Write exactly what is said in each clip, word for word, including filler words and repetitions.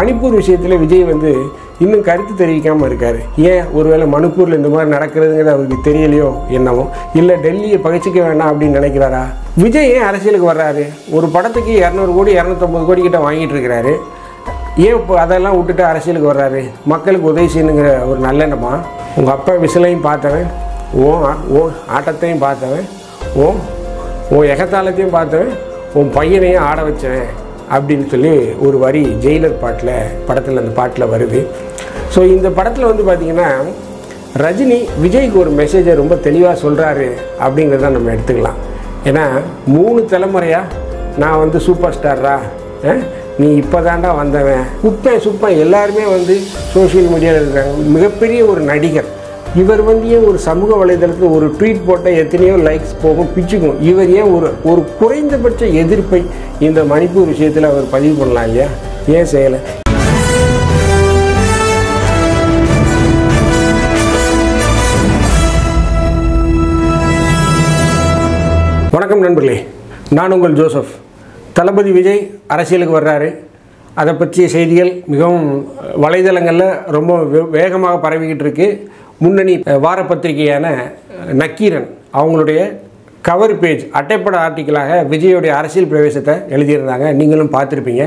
மணிப்பூர் விஷயத்தில் விஜய் வந்து இன்னும் கருத்து தெரிவிக்காமல் இருக்கார். ஏன் ஒருவேளை மணிப்பூரில் இந்த மாதிரி நடக்கிறதுங்கிறது அவருக்கு தெரியலையோ என்னவோ, இல்லை டெல்லியை பகிச்சிக்க வேண்டாம் அப்படின்னு நினைக்கிறாரா? விஜய் ஏன் அரசியலுக்கு வர்றாரு? ஒரு படத்துக்கு இரநூறு கோடி இரநூத்தம்பது கோடி கிட்ட வாங்கிட்டு இருக்கிறாரு. ஏன் இப்போ அதெல்லாம் விட்டுட்டு அரசியலுக்கு வர்றாரு? மக்களுக்கு உதவி செய்யணுங்கிற ஒரு நல்லெண்ணமா? உங்கள் அப்பா விசிலையும் பார்த்தவன், ஓ ஓ ஆட்டத்தையும் பார்த்தவன், ஓ ஓ எகத்தாளத்தையும் பார்த்தவன், உன் பையனையும் ஆட வச்சவன் அப்படின்னு சொல்லி ஒரு வரி ஜெயிலர் பாட்டில் படத்தில் அந்த பாட்டில் வருது. ஸோ இந்த படத்தில் வந்து பார்த்திங்கன்னா ரஜினி விஜய்க்கு ஒரு மெசேஜை ரொம்ப தெளிவாக சொல்கிறாரு அப்படிங்கிறத நம்ம எடுத்துக்கலாம். ஏன்னா மூணு தலைமுறையாக நான் வந்து சூப்பர் ஸ்டாரா, நீ இப்போ தாண்டா வந்தவன், குப்பேன் சுப்பேன் எல்லாருமே வந்து சோஷியல் மீடியாவில் இருக்கிறாங்க. மிகப்பெரிய ஒரு நடிகர் இவர் வந்து ஏன் ஒரு சமூக வலைதளத்தில் ஒரு ட்வீட் போட்டால் எத்தனையோ லைக்ஸ் போகும், பிச்சுக்கும். இவர் ஏன் ஒரு ஒரு குறைந்தபட்ச எதிர்ப்பை இந்த மணிப்பூர் விஷயத்தில் அவர் பதிவு பண்ணலாம் இல்லையா? ஏன் செய்யலை? வணக்கம் நண்பர்களே, நான் உங்கள் ஜோசப். தளபதி விஜய் அரசியலுக்கு வர்றாரு. அதை பற்றிய செய்திகள் மிகவும் வலைதளங்களில் ரொம்ப வேகமாக பரவிக்கிட்டு இருக்கு. முன்னணி வார பத்திரிகையான நக்கீரன் அவங்களுடைய கவர் பேஜ் அட்டைப்பட ஆர்டிக்கலாக விஜயோடைய அரசியல் பிரவேசத்தை எழுதியிருந்தாங்க. நீங்களும் பார்த்துருப்பீங்க.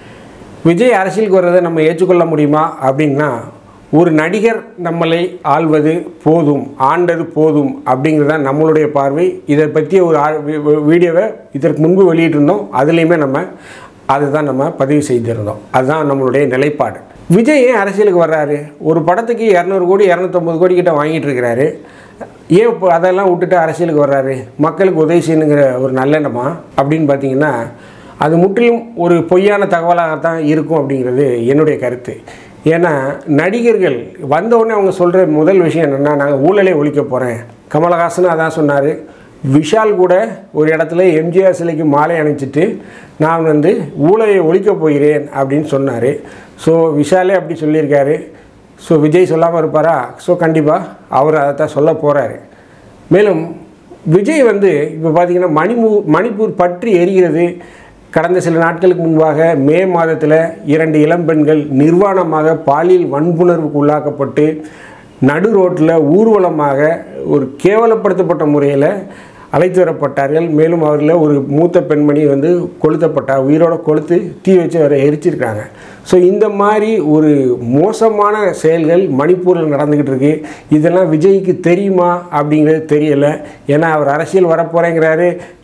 விஜய் அரசியலுக்கு வர்றதை நம்ம ஏற்றுக்கொள்ள முடியுமா அப்படின்னா, ஒரு நடிகர் நம்மளை ஆள்வது போதும், ஆண்டது போதும் அப்படிங்கிறது தான் நம்மளுடைய பார்வை. இதை பற்றிய ஒரு வீடியோவை இதற்கு முன்பு வெளியிட்டிருந்தோம். அதுலேயுமே நம்ம அதுதான் நம்ம பதிவு செய்திருந்தோம். அதுதான் நம்மளுடைய நிலைப்பாடு. விஜய் ஏன் அரசியலுக்கு வர்றாரு? ஒரு படத்துக்கு இரநூறு கோடி இரநூத்தம்பது கோடி கிட்ட வாங்கிட்டு இருக்கிறாரு. ஏன் இப்போ அதெல்லாம் விட்டுட்டு அரசியலுக்கு வர்றாரு? மக்களுக்கு உதவி செய்யணுங்கிற ஒரு நல்லெண்ணமா அப்படின்னு பார்த்தீங்கன்னா, அது முற்றிலும் ஒரு பொய்யான தகவலாகத்தான் இருக்கும் அப்படிங்கிறது என்னுடைய கருத்து. ஏன்னா நடிகர்கள் வந்தவுடனே அவங்க சொல்கிற முதல் விஷயம் என்னென்னா, நாங்கள் ஊழலை ஒழிக்க போகிறேன். கமலஹாசன் அதான் சொன்னார். விஷால் கூட ஒரு இடத்துல எம்ஜிஆர் சிலைக்கு மாலை அணிச்சிட்டு நான் வந்து ஊழலை ஒழிக்க போகிறேன் அப்படின்னு சொன்னார். ஸோ விஷாலே அப்படி சொல்லியிருக்காரு. ஸோ விஜய் சொல்லாமல் இருப்பாரா? ஸோ கண்டிப்பாக அவர் அதை தான் சொல்ல போகிறாரு. மேலும் விஜய் வந்து இப்போ பார்த்திங்கன்னா மணிமூ மணிப்பூர் பற்றி எரிகிறது. கடந்த சில நாட்களுக்கு முன்பாக மே மாதத்தில் இரண்டு இளம்பெண்கள் நிர்வாணமாக பாலியல் வன்புணர்வுக்கு உள்ளாக்கப்பட்டு நடு ரோட்டில் ஊர்வலமாக ஒரு கேவலப்படுத்தப்பட்ட முறையில் அழைத்து வரப்பட்டார்கள். மேலும் அவரில் ஒரு மூத்த பெண்மணி வந்து கொளுத்தப்பட்டார். உயிரோட கொளுத்து தீ வச்சு அவரை எரிச்சிருக்காங்க. ஸோ இந்த மாதிரி ஒரு மோசமான செயல்கள் மணிப்பூரில் நடந்துக்கிட்டு இருக்கு. இதெல்லாம் விஜய்க்கு தெரியுமா அப்படிங்கிறது தெரியலை. ஏன்னா அவர் அரசியல் வரப்போகிறேங்கிறாரு.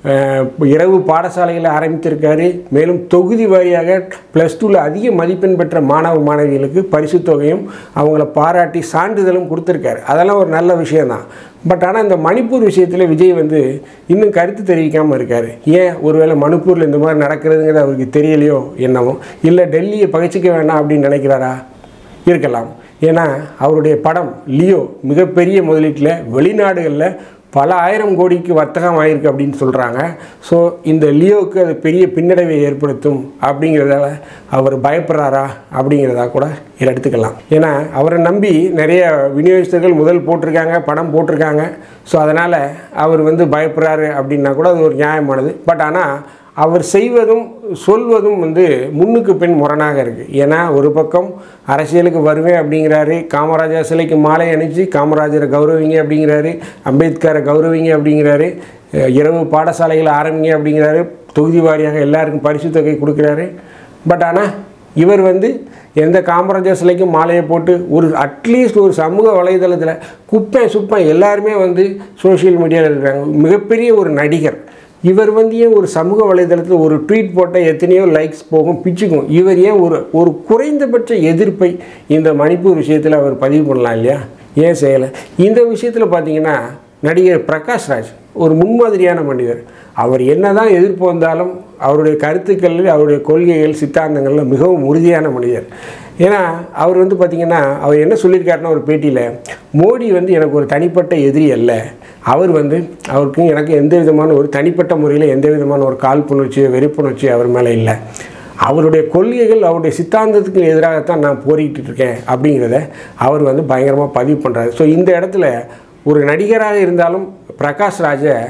இரவு பாடசாலைகளை ஆரம்பித்திருக்காரு. மேலும் தொகுதி வாரியாக ப்ளஸ் டூவில் அதிக மதிப்பெண் பெற்ற மாணவ மாணவிகளுக்கு பரிசு தொகையும் அவங்கள பாராட்டி சான்றிதழும் கொடுத்துருக்காரு. அதெல்லாம் ஒரு நல்ல விஷயந்தான். பட் ஆனால் இந்த மணிப்பூர் விஷயத்தில் விஜய் வந்து இன்னும் கருத்து தெரிவிக்காமல் இருக்கார். ஏன் ஒருவேளை மணிப்பூரில் இந்த மாதிரி நடக்கிறதுங்கிறது அவருக்கு தெரியலையோ என்னவோ, இல்லை டெல்லியை பகிச்சிக்க வேண்டாம் அப்படின்னு நினைக்கிறாரா? இருக்கலாம். ஏன்னா அவருடைய படம் லியோ மிகப்பெரிய முதலீட்டில் வெளிநாடுகளில் பல ஆயிரம் கோடிக்கு வர்த்தகம் ஆகிருக்கு அப்படின்னு சொல்கிறாங்க. ஸோ இந்த லியோவுக்கு அது பெரிய பின்னடைவை ஏற்படுத்தும் அப்படிங்கிறதால அவர் பயப்படுறாரா அப்படிங்கிறதா கூட இதை எடுத்துக்கலாம். ஏன்னா அவரை நம்பி நிறைய விநியோகஸ்தர்கள் முதல் போட்டிருக்காங்க, படம் போட்டிருக்காங்க. ஸோ அதனால் அவர் வந்து பயப்படுறாரு அப்படின்னா கூட அது ஒரு நியாயமானது. பட் ஆனால் அவர் செய்வதும் சொல்வதும் வந்து முன்னுக்கு பின் முரணாக இருக்குது. ஏன்னா ஒரு பக்கம் அரசியலுக்கு வருவேன் அப்படிங்கிறாரு, காமராஜர் சிலைக்கு மாலை அணிச்சு காமராஜரை கௌரவிங்க அப்படிங்கிறாரு, அம்பேத்கரை கௌரவிங்க அப்படிங்கிறாரு, இரவு பாடசாலைகளை ஆரம்பிங்க அப்படிங்கிறாரு, தொகுதி வாரியாக எல்லாருக்கும் பரிசு தொகை கொடுக்குறாரு. பட் ஆனால் இவர் வந்து எந்த காமராஜர் சிலைக்கும் மாலையை போட்டு ஒரு அட்லீஸ்ட் ஒரு சமூக வலைதளத்தில் குப்பேன் சுப்பேன் எல்லாருமே வந்து சோஷியல் மீடியாவில் இருக்கிறாங்க. மிகப்பெரிய ஒரு நடிகர் இவர் வந்து ஏன் ஒரு சமூக வலைதளத்தில் ஒரு ட்வீட் போட்டால் எத்தனையோ லைக்ஸ் போகும், பிச்சுக்கும். இவர் ஏன் ஒரு ஒரு குறைந்தபட்ச எதிர்ப்பை இந்த மணிப்பூர் விஷயத்தில் அவர் பதிவு பண்ணலாம் இல்லையா? ஏன் செய்யலை? இந்த விஷயத்தில் பார்த்தீங்கன்னா நடிகர் பிரகாஷ் ராஜ் ஒரு முன்மாதிரியான மனிதர். அவர் என்ன தான் எதிர்ப்பு வந்தாலும் அவருடைய கருத்துக்களில் அவருடைய கொள்கைகள் சித்தாந்தங்களில் மிகவும் உறுதியான மனிதர். ஏன்னா அவர் வந்து பார்த்திங்கன்னா அவர் என்ன சொல்லியிருக்காருன்னா ஒரு பேட்டியில், மோடி வந்து எனக்கு ஒரு தனிப்பட்ட எதிரி அல்ல. அவர் வந்து அவருக்கு எனக்கு எந்த விதமான ஒரு தனிப்பட்ட முறையில் எந்த விதமான ஒரு காழ்ப்புணர்ச்சியோ வெறுப்புணர்ச்சியோ அவர் மேலே இல்லை. அவருடைய கொள்கைகள் அவருடைய சித்தாந்தத்துக்கு எதிராகத்தான் நான் போரிக்கிட்டு இருக்கேன் அப்படிங்கிறத அவர் வந்து பயங்கரமாக பதிவு பண்ணுறாரு. ஸோ இந்த இடத்துல ஒரு நடிகராக இருந்தாலும் பிரகாஷ் ராஜை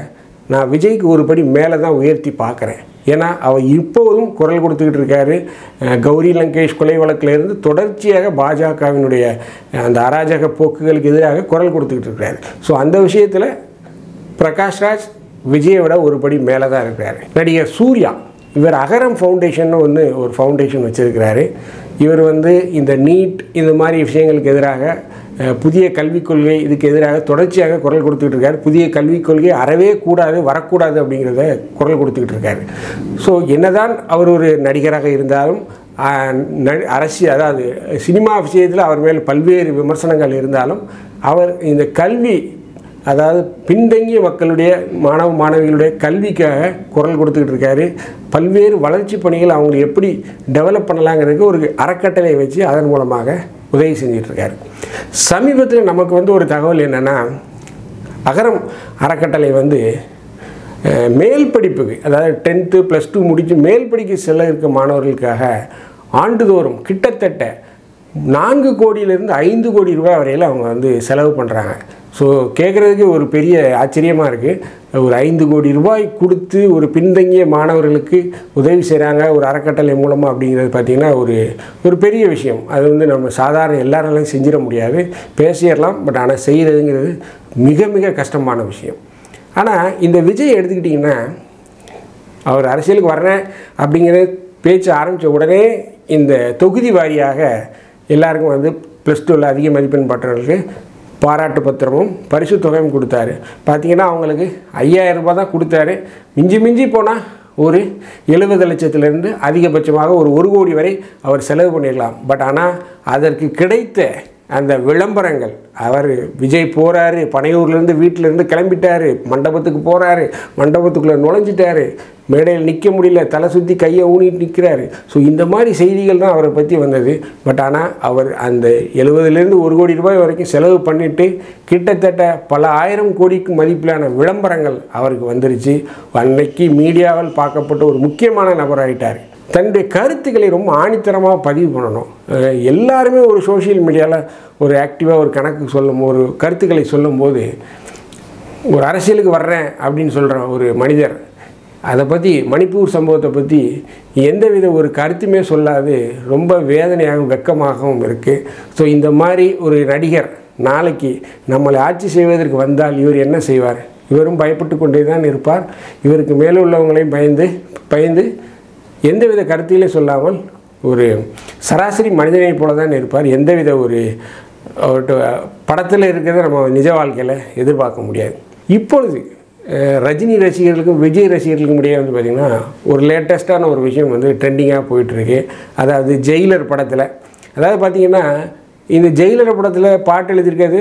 நான் விஜய்க்கு ஒரு படி மேலே தான் உயர்த்தி பார்க்குறேன். ஏன்னா அவர் இப்போதும் குரல் கொடுத்துக்கிட்டு இருக்காரு. கௌரி லங்கேஷ் கொலை வழக்கிலிருந்து தொடர்ச்சியாக பாஜகவினுடைய அந்த அராஜக போக்குகளுக்கு எதிராக குரல் கொடுத்துக்கிட்டு இருக்காரு. ஸோ அந்த விஷயத்தில் பிரகாஷ்ராஜ் விஜயை விட ஒரு படி மேலே தான் இருக்கிறாரு. நடிகர் சூர்யா இவர் அகரம் ஃபவுண்டேஷன் ஒன்று ஒரு ஃபவுண்டேஷன் வச்சுருக்கிறாரு. இவர் வந்து இந்த நீட் இந்த மாதிரி விஷயங்களுக்கு எதிராக புதிய கல்விக் கொள்கை இதுக்கு எதிராக தொடர்ச்சியாக குரல் கொடுத்துக்கிட்டு இருக்காரு. புதிய கல்விக் கொள்கை அறவே கூடாது வரக்கூடாது அப்படிங்கிறத குரல் கொடுத்துக்கிட்டு இருக்காரு. ஸோ என்னதான் அவர் ஒரு நடிகராக இருந்தாலும் அரசியல் அதாவது சினிமா விஷயத்தில் அவர் மேல் பல்வேறு விமர்சனங்கள் இருந்தாலும் அவர் இந்த கல்வி அதாவது பின்தங்கிய மக்களுடைய மாணவ மாணவிகளுடைய கல்விக்காக குரல் கொடுத்துக்கிட்டு இருக்காரு. பல்வேறு வளர்ச்சி பணிகள் அவங்களை எப்படி டெவலப் பண்ணலாங்கிறதுக்கு ஒரு அறக்கட்டளை வச்சு அதன் மூலமாக உதவி செஞ்சிட்ருக்காரு. சமீபத்தில் நமக்கு வந்து ஒரு தகவல் என்னென்னா, அகரம் அறக்கட்டளை வந்து மேல் படிப்புக்கு அதாவது டென்த்து ப்ளஸ் டூ முடித்து மேல் படிக்க செல்ல இருக்க மாணவர்களுக்காக ஆண்டுதோறும் கிட்டத்தட்ட நான்கு கோடியிலிருந்து ஐந்து கோடி ரூபாய் வரையில் அவங்க வந்து செலவு பண்ணுறாங்க. ஸோ கேட்குறதுக்கு ஒரு பெரிய ஆச்சரியமாக இருக்குது. ஒரு ஐந்து கோடி ரூபாய் கொடுத்து ஒரு பின்தங்கிய மாணவர்களுக்கு உதவி செய்கிறாங்க ஒரு அறக்கட்டளை மூலமாக அப்படிங்கிறது பார்த்திங்கன்னா ஒரு ஒரு பெரிய விஷயம். அது வந்து நம்ம சாதாரண எல்லாராலையும் செஞ்சிட முடியாது, பேசிடலாம். பட் ஆனால் செய்கிறதுங்கிறது மிக மிக கஷ்டமான விஷயம். ஆனால் இந்த விஜய் எடுத்துக்கிட்டிங்கன்னா அவர் அரசியலுக்கு வர்றேன் அப்படிங்கிற பேச்சு ஆரம்பித்த உடனே இந்த தொகுதி வாரியாக எல்லாருக்கும் வந்து ப்ளஸ் டூவில் அதிக மதிப்பெண் பெற்றவர்களுக்கு பாராட்டு பத்திரமும் பரிசு தொகையும் கொடுத்தாரு. பார்த்திங்கன்னா அவங்களுக்கு ஐயாயிரம் ரூபாய் தான் கொடுத்தாரு. மிஞ்சி மிஞ்சி போனால் ஒரு எழுபது லட்சத்திலிருந்து அதிகபட்சமாக ஒரு ஒரு கோடி வரை அவர் செலவு பண்ணிடலாம். பட் ஆனால் அதற்கு கிடைத்த அந்த விளம்பரங்கள், அவர் விஜய் போகிறாரு, பனையூர்லேருந்து வீட்டிலேருந்து கிளம்பிட்டார், மண்டபத்துக்கு போகிறாரு, மண்டபத்துக்குள்ளே நுழைஞ்சிட்டாரு, மேடையில் நிற்க முடியல, தலை சுற்றி கையை ஊனிட்டு நிற்கிறாரு. ஸோ இந்த மாதிரி செய்திகள் தான் அவரை பற்றி வந்தது. பட் ஆனால் அவர் அந்த எழுபதுலேருந்து ஒரு கோடி ரூபாய் வரைக்கும் செலவு பண்ணிவிட்டு கிட்டத்தட்ட பல ஆயிரம் கோடிக்கு மதிப்பிலான விளம்பரங்கள் அவருக்கு வந்துருச்சு. அன்னைக்கு மீடியாவில் பார்க்கப்பட்ட ஒரு முக்கியமான நபராகிட்டார். தன்னுடைய கருத்துக்களை ரொம்ப ஆணித்தரமாக பதிவு பண்ணணும். எல்லாருமே ஒரு சோஷியல் மீடியாவில் ஒரு ஆக்டிவாக ஒரு கணக்கு சொல்லும் ஒரு கருத்துக்களை சொல்லும்போது ஒரு அரசியலுக்கு வர்றேன் அப்படின்னு சொல்கிற ஒரு மனிதர் அதை பற்றி மணிப்பூர் சம்பவத்தை பற்றி எந்தவித ஒரு கருத்துமே சொல்லாது ரொம்ப வேதனையாகவும் வெக்கமாகவும் இருக்குது. ஸோ இந்த மாதிரி ஒரு நடிகர் நாளைக்கு நம்மளை ஆட்சி செய்வதற்கு வந்தால் இவர் என்ன செய்வார்? இவரும் பயப்பட்டு கொண்டே தான் இருப்பார். இவருக்கு மேலே உள்ளவங்களையும் பயந்து பயந்து எந்தவித கருத்திலே சொல்லாமல் ஒரு சராசரி மனிதனை போல தான் இருப்பார். எந்தவித ஒரு படத்தில் இருக்கிறத நம்ம நிஜ வாழ்க்கையில் எதிர்பார்க்க முடியாது. இப்பொழுது ரஜினி ரசிகர்களுக்கும் விஜய் ரசிகர்களுக்கும் இடையே வந்து பார்த்திங்கன்னா ஒரு லேட்டஸ்ட்டான ஒரு விஷயம் வந்து ட்ரெண்டிங்காக போயிட்டுருக்கு. அதாவது ஜெயிலர் படத்தில், அதாவது பார்த்திங்கன்னா இந்த ஜெயிலர் படத்தில் பாட்டு எழுதியிருக்கிறது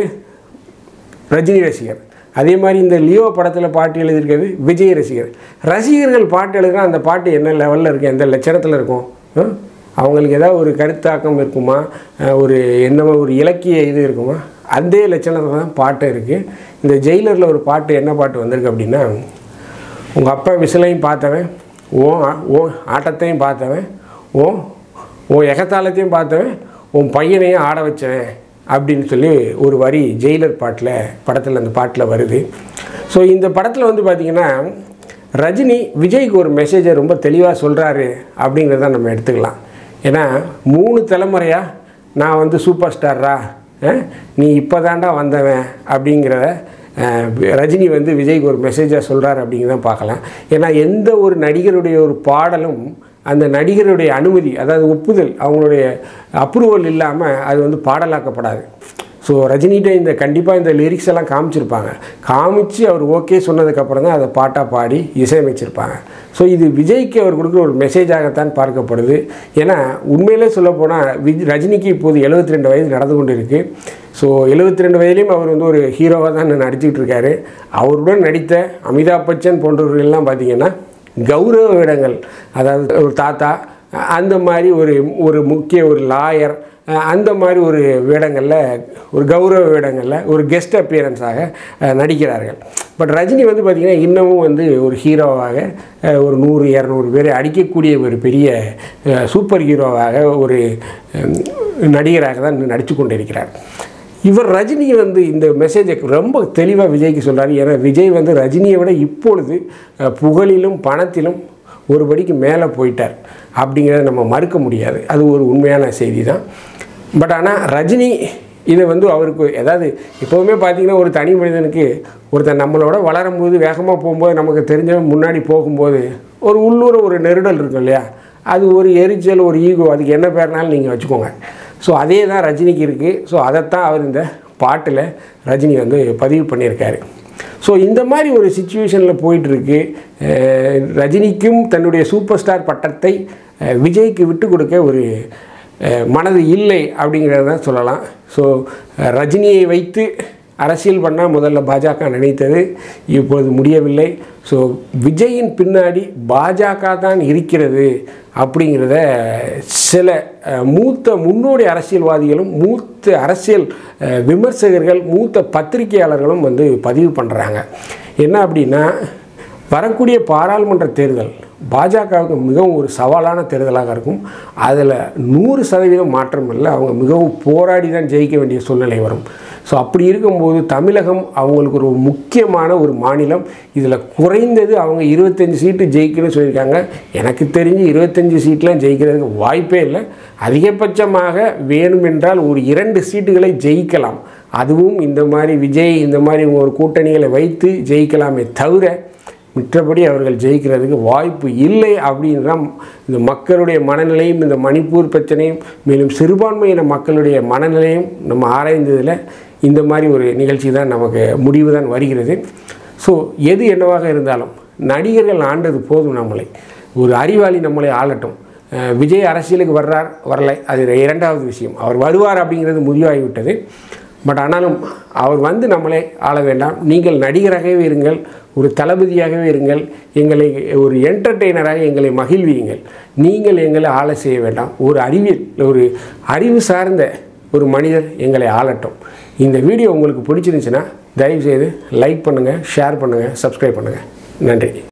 ரஜினி ரசிகர், அதே மாதிரி இந்த லியோ படத்தில் பாட்டு எழுதியிருக்கிறது விஜய் ரசிகர். ரசிகர்கள் பாட்டு எழுதுனா அந்த பாட்டு என்ன லெவலில் இருக்கும், எந்த லட்சணத்தில் இருக்கும்? அவங்களுக்கு ஏதாவது ஒரு கருத்தாக்கம் இருக்குமா, ஒரு என்ன ஒரு இலக்கிய இது இருக்குமா? அதே லட்சணத்தில் தான் பாட்டு இருக்குது. இந்த ஜெயிலரில் ஒரு பாட்டு என்ன பாட்டு வந்திருக்கு அப்படின்னா, உங்கள் அப்பா விசிலையும் பார்த்தவன், ஓ ஓ ஆட்டத்தையும் பார்த்தவன், ஓ ஓ எகத்தாளத்தையும் பார்த்தவன், உன் பையனையும் ஆட வச்சவன் அப்படின்னு சொல்லி ஒரு வரி ஜெயிலர் பாட்டில் படத்தில் அந்த பாட்டில் வருது. ஸோ இந்த படத்தில் வந்து பார்த்திங்கன்னா ரஜினி விஜய்க்கு ஒரு மெசேஜை ரொம்ப தெளிவாக சொல்கிறாரு அப்படிங்கிறத நம்ம எடுத்துக்கலாம். ஏன்னா மூணு தலைமுறையாக நான் வந்து சூப்பர் ஸ்டாரா, நீ இப்போ தாண்டா வந்தவன் அப்படிங்கிறத ரஜினி வந்து விஜய்க்கு ஒரு மெசேஜாக சொல்கிறார் அப்படிங்கிறத பார்க்கலாம். ஏன்னா எந்த ஒரு நடிகருடைய ஒரு பாடலும் அந்த நடிகருடைய அனுமதி அதாவது ஒப்புதல் அவங்களுடைய அப்ரூவல் இல்லாமல் அது வந்து பாடலாக்கப்படாது. ஸோ ரஜினிகிட்ட இந்த கண்டிப்பாக இந்த லிரிக்ஸ் எல்லாம் காமிச்சிருப்பாங்க. காமிச்சு அவர் ஓகே சொன்னதுக்கப்புறம் தான் அதை பாட்டாக பாடி இசையமைச்சிருப்பாங்க. ஸோ இது விஜய்க்கு அவர் கொடுக்குற ஒரு மெசேஜாகத்தான் பார்க்கப்படுது. ஏன்னா உண்மையிலே சொல்லப்போனால் விஜ் ரஜினிக்கு இப்போது எழுபத்தி ரெண்டு வயது நடந்து கொண்டு இருக்குது. ஸோ எழுபத்தி ரெண்டு வயதுலேயும் அவர் வந்து ஒரு ஹீரோவாக தான் நடிச்சுக்கிட்டு இருக்காரு. அவருடன் நடித்த அமிதாப் பச்சன் போன்றவர்கள்லாம் பார்த்திங்கன்னா கௌரவ வேடங்கள், அதாவது ஒரு தாத்தா அந்த மாதிரி ஒரு ஒரு முக்கிய ஒரு லாயர் அந்த மாதிரி ஒரு வேடங்களில் ஒரு கௌரவ வேடங்களில் ஒரு கெஸ்ட் அப்பியரன்ஸாக நடிக்கிறார்கள். பட் ரஜினி வந்து பார்த்திங்கன்னா இன்னமும் வந்து ஒரு ஹீரோவாக ஒரு நூறு இரநூறு பேரை அடிக்கக்கூடிய ஒரு பெரிய சூப்பர் ஹீரோவாக ஒரு நடிகராக தான் நடித்து கொண்டிருக்கிறார். இவர் ரஜினி வந்து இந்த மெசேஜை ரொம்ப தெளிவாக விஜய்க்கு சொல்கிறார். ஏன்னா விஜய் வந்து ரஜினியை விட இப்பொழுது புகழிலும் பணத்திலும் ஒரு படிக்கு மேலே போயிட்டார் அப்படிங்கிறத நம்ம மறுக்க முடியாது. அது ஒரு உண்மையான செய்தி தான். பட் ஆனால் ரஜினி இதை வந்து அவருக்கு ஏதாவது எப்போவுமே பார்த்திங்கன்னா ஒரு தனி மனிதனுக்கு ஒருத்தன் நம்மளோட வளரும்போது வேகமாக போகும்போது நமக்கு தெரிஞ்சவன் முன்னாடி போகும்போது ஒரு உள்ளூர ஒரு நெருடல் இருக்கும் இல்லையா, அது ஒரு எரிச்சல், ஒரு ஈகோ, அதுக்கு என்ன பேர்னாலும் நீங்கள் வச்சுக்கோங்க. ஸோ அதே தான் ரஜினிக்கு இருக்குது. ஸோ அதைத்தான் அவர் இந்த பாட்டில் ரஜினி வந்து பதிவு பண்ணியிருக்காரு. ஸோ இந்த மாதிரி ஒரு சிச்சுவேஷனில் போயிட்டுருக்கு. ரஜினிக்கும் தன்னுடைய சூப்பர் ஸ்டார் பட்டத்தை விஜய்க்கு விட்டு கொடுக்க ஒரு மனது இல்லை அப்படிங்கிறத தான் சொல்லலாம். ஸோ ரஜினியை வைத்து அரசியல் பண்ணால் முதல்ல பாஜக நினைத்தது, இப்பொழுது முடியவில்லை. ஸோ விஜயின் பின்னாடி பாஜக தான் இருக்கிறது அப்படிங்கிறத சில மூத்த முன்னோடி அரசியல்வாதிகளும் மூத்த அரசியல் விமர்சகர்கள் மூத்த பத்திரிகையாளர்களும் வந்து பதிவு பண்ணுறாங்க. என்ன அப்படின்னா, வரக்கூடிய பாராளுமன்ற தேர்தல் பாஜகவுக்கு மிகவும் ஒரு சவாலான தேர்தலாக இருக்கும். அதில் நூறு சதவீதம் மாற்றம் இல்லை, அவங்க மிகவும் போராடி தான் ஜெயிக்க வேண்டிய சூழ்நிலை வரும். ஸோ அப்படி இருக்கும்போது தமிழகம் அவங்களுக்கு ஒரு முக்கியமான ஒரு மாநிலம். இதில் குறைந்தது அவங்க இருபத்தஞ்சி சீட்டு ஜெயிக்கணும்னு சொல்லியிருக்காங்க. எனக்கு தெரிஞ்சு இருபத்தஞ்சி சீட்லாம் ஜெயிக்கிறதுக்கு வாய்ப்பே இல்லை. அதிகபட்சமாக வேணுமென்றால் ஒரு இரண்டு சீட்டுகளை ஜெயிக்கலாம். அதுவும் இந்த மாதிரி விஜய் இந்த மாதிரி ஒரு கூட்டணிகளை வைத்து ஜெயிக்கலாமே தவிர மற்றபடி அவர்கள் ஜெயிக்கிறதுக்கு வாய்ப்பு இல்லை. அப்படின்ற இந்த மக்களுடைய மனநிலையும் இந்த மணிப்பூர் பிரச்சனையும் மேலும் சிறுபான்மையின மக்களுடைய மனநிலையும் நம்ம ஆராய்ந்ததில் இந்த மாதிரி ஒரு நிகழ்ச்சி தான் நமக்கு முடிவு தான் வருகிறது. ஸோ எது என்னவாக இருந்தாலும் நடிகர்கள் ஆண்டது போதும், நம்மளை ஒரு அறிவாளி நம்மளை ஆளட்டும். விஜய் அரசியலுக்கு வர்றார் வரலை அது இரண்டாவது விஷயம். அவர் வருவார் அப்படிங்கிறது முடிவாகிவிட்டது. பட் ஆனாலும் அவர் வந்து நம்மளை ஆள வேண்டாம். நீங்கள் நடிகராகவே இருங்கள், ஒரு தளபதியாகவே இருங்கள், எங்களை ஒரு என்டர்டெய்னராக எங்களை மகிழ்வியுங்கள். நீங்கள் எங்களை ஆள செய்ய வேண்டாம். ஒரு அறிவியல் ஒரு அறிவு சார்ந்த ஒரு மனிதர் எங்களை ஆளட்டும். இந்த வீடியோ உங்களுக்கு பிடிச்சிருந்துச்சுன்னா தயவுசெய்து லைக் பண்ணுங்கள், ஷேர் பண்ணுங்கள், சப்ஸ்கிரைப் பண்ணுங்கள். நன்றி.